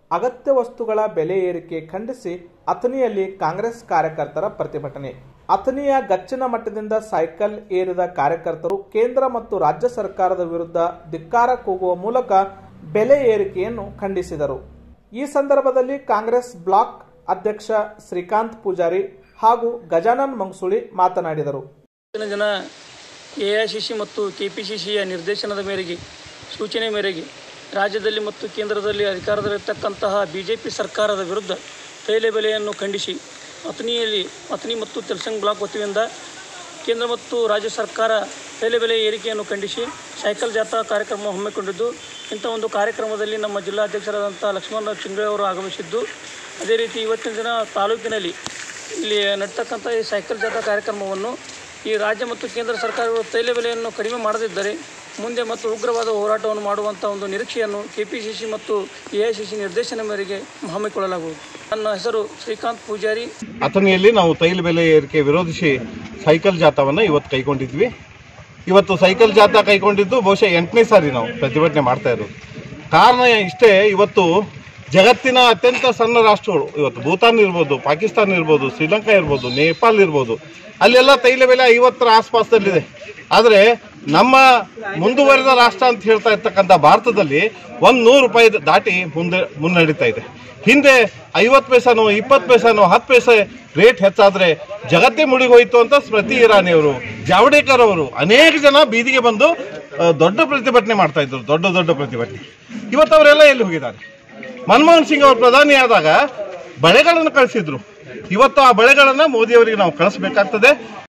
ಅಗತ್ಯ ವಸ್ತುಗಳ ಬೆಲೆ ಏರಿಕೆ ಖಂಡಿಸಿ ಅಥಣಿಯಲ್ಲಿ ಕಾಂಗ್ರೆಸ್ ಕಾರ್ಯಕರ್ತರ ಪ್ರತಿಭಟನೆ. ಅಥಣಿಯ ಗಚ್ಚಿನ ಮಟ್ಟದಿಂದ ಸೈಕಲ್ ಏರಿದ ಕಾರ್ಯಕರ್ತರು ಕೇಂದ್ರ ಮತ್ತು ರಾಜ್ಯ ಸರ್ಕಾರದ ವಿರುದ್ಧ ಧಿಕ್ಕಾರ ಕೂಗುವ ಮೂಲಕ ಬೆಲೆ ಏರಿಕೆಯನ್ನು ಖಂಡಿಸಿದರು. ಈ ಸಂದರ್ಭದಲ್ಲಿ ಕಾಂಗ್ರೆಸ್ ಬ್ಲಾಕ್ ಅಧ್ಯಕ್ಷ ಶ್ರೀಕಾಂತ್ ಪೂಜಾರಿ ಹಾಗೂ ಗಜಾನನ್ ಮಂಗಸುಳಿ ಮಾತನಾಡಿದರು. ಜನ ಎಐಸಿಸಿ ಮತ್ತು ಕೆಪಿಸಿಸಿಯ ನಿರ್ದೇಶನದ ಮೇರೆಗೆ ಸೂಚನೆ ಮೇರೆಗೆ ರಾಜ್ಯದಲ್ಲಿ ಮತ್ತು ಕೇಂದ್ರದಲ್ಲಿ ಅಧಿಕಾರದಲ್ಲಿರ್ತಕ್ಕಂತಹ ಬಿಜೆಪಿ ಸರ್ಕಾರದ ವಿರುದ್ಧ ತೈಲ ಬೆಲೆಯನ್ನು ಖಂಡಿಸಿ ಅಥಣಿ ಮತ್ತು ತೆಲಸಂಗ ಬ್ಲಾಕ್ ವತಿಯಿಂದ ಕೇಂದ್ರ ಮತ್ತು ರಾಜ್ಯ ಸರ್ಕಾರ ತೈಲ ಬೆಲೆ ಏರಿಕೆಯನ್ನು ಖಂಡಿಸಿ ಸೈಕಲ್ ಜಾಥಾ ಕಾರ್ಯಕ್ರಮ ಹಮ್ಮಿಕೊಂಡಿದ್ದು, ಇಂಥ ಒಂದು ಕಾರ್ಯಕ್ರಮದಲ್ಲಿ ನಮ್ಮ ಜಿಲ್ಲಾಧ್ಯಕ್ಷರಾದಂಥ ಲಕ್ಷ್ಮಣ ಚಿಂಗಳೆ ಅವರು ಆಗಮಿಸಿದ್ದು, ಅದೇ ರೀತಿ ಇವತ್ತಿನ ದಿನ ತಾಲೂಕಿನಲ್ಲಿ ಇಲ್ಲಿ ನಡ್ತಕ್ಕಂಥ ಈ ಸೈಕಲ್ ಜಾಥಾ ಕಾರ್ಯಕ್ರಮವನ್ನು ಈ ರಾಜ್ಯ ಮತ್ತು ಕೇಂದ್ರ ಸರ್ಕಾರಗಳು ತೈಲ ಬೆಲೆಯನ್ನು ಕಡಿಮೆ ಮಾಡದಿದ್ದರೆ ಮುಂದೆ ಮತ್ತು ಉಗ್ರವಾದ ಹೋರಾಟವನ್ನು ಮಾಡುವಂಥ ಒಂದು ನಿರೀಕ್ಷೆಯನ್ನು ಕೆಪಿಸಿಸಿ ಮತ್ತು ಎಐಸಿಸಿ ನಿರ್ದೇಶನ ಮೇರೆಗೆ ಹಮ್ಮಿಕೊಳ್ಳಲಾಗುವುದು. ನನ್ನ ಹೆಸರು ಶ್ರೀಕಾಂತ್ ಪೂಜಾರಿ. ಅಥಣಿಯಲ್ಲಿ ನಾವು ತೈಲ ಬೆಲೆ ಏರಿಕೆ ವಿರೋಧಿಸಿ ಸೈಕಲ್ ಜಾಥಾವನ್ನು ಇವತ್ತು ಕೈಗೊಂಡಿದ್ವಿ. ಇವತ್ತು ಸೈಕಲ್ ಜಾಥಾ ಕೈಗೊಂಡಿದ್ದು ಬಹುಶಃ 8ನೇ ಸಾರಿ ನಾವು ಪ್ರತಿಭಟನೆ ಮಾಡ್ತಾ ಇರೋದು. ಕಾರಣ ಇಷ್ಟೇ, ಇವತ್ತು ಜಗತ್ತಿನ ಅತ್ಯಂತ ಸಣ್ಣ ರಾಷ್ಟ್ರಗಳು, ಇವತ್ತು ಭೂತಾನ್ ಇರ್ಬೋದು, ಪಾಕಿಸ್ತಾನ ಇರ್ಬೋದು, ಶ್ರೀಲಂಕಾ ಇರ್ಬೋದು, ನೇಪಾಲ್ ಇರ್ಬೋದು, ಅಲ್ಲೆಲ್ಲ ತೈಲ ಬೆಲೆ 50ರ ಆಸ್ಪಾಸದಲ್ಲಿದೆ. ಆದರೆ ನಮ್ಮ ಮುಂದುವರೆದ ರಾಷ್ಟ್ರ ಅಂತ ಹೇಳ್ತಾ ಇರ್ತಕ್ಕಂಥ ಭಾರತದಲ್ಲಿ 100 ರೂಪಾಯಿ ದಾಟಿ ಮುನ್ನಡೀತಾ ಇದೆ. ಹಿಂದೆ 50 ಪೈಸಾನೋ 20 ಪೈಸಾನೋ 10 ಪೈಸೆ ರೇಟ್ ಹೆಚ್ಚಾದರೆ ಜಗತ್ತೇ ಮುಳುಗೋಯ್ತು ಅಂತ ಸ್ಮೃತಿ ಇರಾನಿ ಅವರು, ಜಾವಡೇಕರ್ ಅವರು, ಅನೇಕ ಜನ ಬೀದಿಗೆ ಬಂದು ದೊಡ್ಡ ಪ್ರತಿಭಟನೆ ಮಾಡ್ತಾ ಇದ್ರು, ದೊಡ್ಡ ಪ್ರತಿಭಟನೆ. ಇವತ್ತು ಅವರೆಲ್ಲ ಎಲ್ಲಿ ಹೋಗಿದ್ದಾರೆ? ಮನಮೋಹನ್ ಸಿಂಗ್ ಅವರು ಪ್ರಧಾನಿ ಆದಾಗ ಬಳೆಗಳನ್ನು ಕಳಿಸಿದ್ರು. ಇವತ್ತು ಆ ಬಳೆಗಳನ್ನು ಮೋದಿಯವರಿಗೆ ನಾವು ಕಳಿಸ್ಬೇಕಾಗ್ತದೆ.